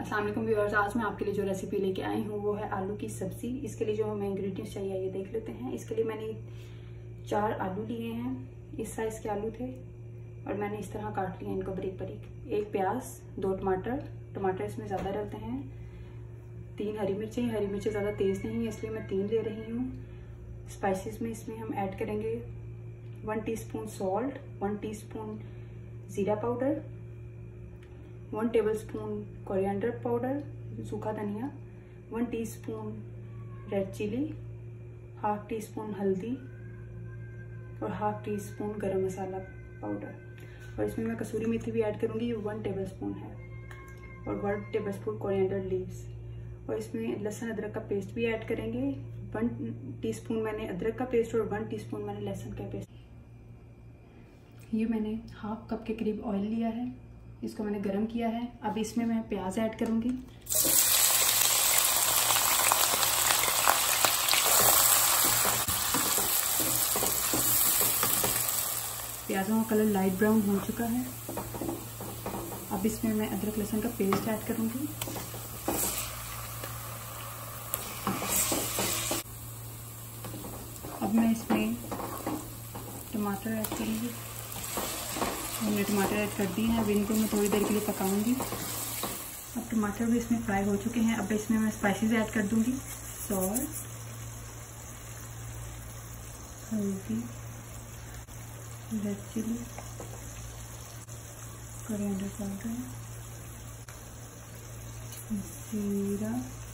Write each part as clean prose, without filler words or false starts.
अस्सलाम वालेकुम व्यूअर्स, आज मैं आपके लिए जो रेसिपी लेके आई हूँ वो है आलू की सब्जी। इसके लिए जो हमें इंग्रेडिएंट्स चाहिए ये देख लेते हैं। इसके लिए मैंने 4 आलू लिए हैं, इस साइज़ के आलू थे और मैंने इस तरह काट लिए इनको बारीक बारीक। 1 प्याज, 2 टमाटर इसमें ज़्यादा डलते हैं, 3 हरी मिर्चें ज़्यादा तेज़ नहीं है इसलिए मैं 3 ले रही हूँ। स्पाइसेस में इसमें हम ऐड करेंगे 1 टीस्पून सॉल्ट, 1 टीस्पून ज़ीरा पाउडर, 1 टेबलस्पून कोरिएंडर पाउडर सूखा धनिया, 1 teaspoon red chilli, half teaspoon हल्दी और हाफ टी स्पून गरम मसाला पाउडर। और इसमें मैं कसूरी मेथी भी ऐड करूँगी, ये 1 टेबलस्पून है, और 1 टेबलस्पून कोरिएंडर लीव्स। और इसमें लहसुन अदरक का पेस्ट भी ऐड करेंगे। 1 टीस्पून मैंने अदरक का पेस्ट और 1 टीस्पून मैंने लहसुन का पेस्ट। ये मैंने हाफ कप के करीब ऑयल लिया है, इसको मैंने गरम किया है। अब इसमें मैं प्याज ऐड करूंगी। प्याजों का कलर लाइट ब्राउन हो चुका है। अब इसमें मैं अदरक लहसुन का पेस्ट ऐड करूंगी। अब मैं इसमें टमाटर ऐड करूंगी। हमने टमाटर ऐड कर दिए हैं, अब इनको मैं थोड़ी देर के लिए पकाऊंगी। अब टमाटर भी इसमें फ्राई हो चुके हैं। अब इसमें मैं स्पाइसेस ऐड कर दूंगी। सॉल्ट, हल्दी, रेड चिली, कोरिएंडर पाउडर, जीरा।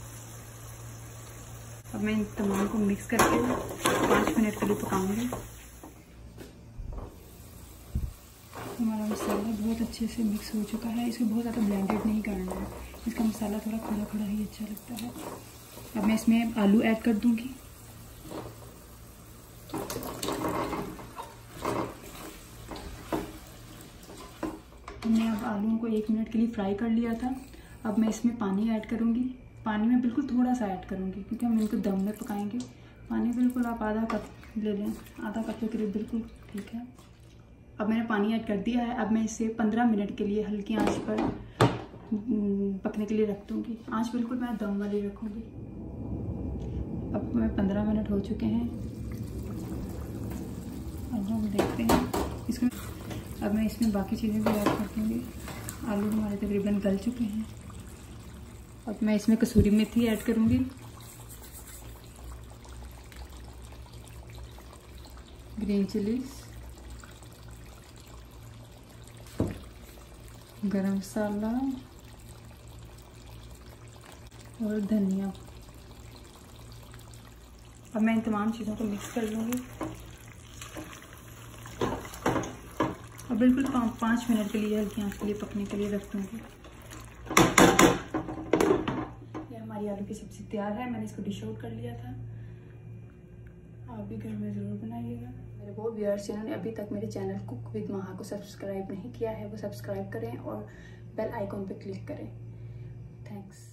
अब मैं इन तमाम को मिक्स करके 5 मिनट के लिए पकाऊंगी। हमारा मसाला बहुत अच्छे से मिक्स हो चुका है, इसको बहुत ज़्यादा ब्लेंडेड नहीं करना है, इसका मसाला थोड़ा खड़ा खड़ा ही अच्छा लगता है। अब मैं इसमें आलू ऐड कर दूंगी। हमने अब आलूओं को 1 मिनट के लिए फ्राई कर लिया था। अब मैं इसमें पानी ऐड करूंगी। पानी में बिल्कुल थोड़ा सा ऐड करूंगी क्योंकि हम इनको दम में पकाएंगे। पानी बिल्कुल आप आधा कप ले लें, आधा कप के करीब बिल्कुल ठीक है। अब मैंने पानी ऐड कर दिया है। अब मैं इसे 15 मिनट के लिए हल्की आंच पर पकने के लिए रख दूँगी। आंच बिल्कुल मैं दम वाली रखूँगी। अब मैं 15 मिनट हो चुके हैं। अब हम देखते हैं इसमें। अब मैं इसमें बाकी चीज़ें भी ऐड कर दूँगी। आलू हमारे तकरीबन गल चुके हैं। अब मैं इसमें कसूरी मेथी ऐड करूँगी, ग्रीन चिलीज, गरम मसाला और धनिया। अब मैं इन तमाम चीज़ों को मिक्स कर लूँगी और बिल्कुल 5 मिनट के लिए हल्की आंच के लिए पकने के लिए रख दूँगी। ये हमारी आलू की सब्ज़ी तैयार है। मैंने इसको डिश आउट कर लिया था। आप भी घर में ज़रूर बनाइएगा। मेरे वो व्यूअर्स जिन्होंने अभी तक मेरे चैनल कुक विद महा को सब्सक्राइब नहीं किया है वो सब्सक्राइब करें और बेल आइकॉन पर क्लिक करें। थैंक्स।